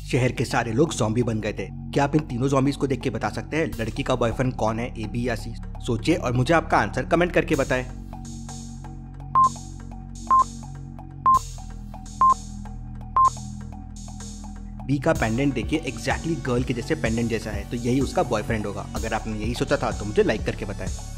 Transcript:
शहर के सारे लोग ज़ॉम्बी बन गए थे। क्या आप इन तीनों ज़ॉम्बीज को देख के बता सकते हैं लड़की का बॉयफ्रेंड कौन है, ए, बी या सी? सोचिए और मुझे आपका आंसर कमेंट करके बताएं। बी का पेंडेंट देखिए, एग्जैक्टली गर्ल के जैसे पेंडेंट जैसा है, तो यही उसका बॉयफ्रेंड होगा। अगर आपने यही सोचा था तो मुझे लाइक करके बताएं।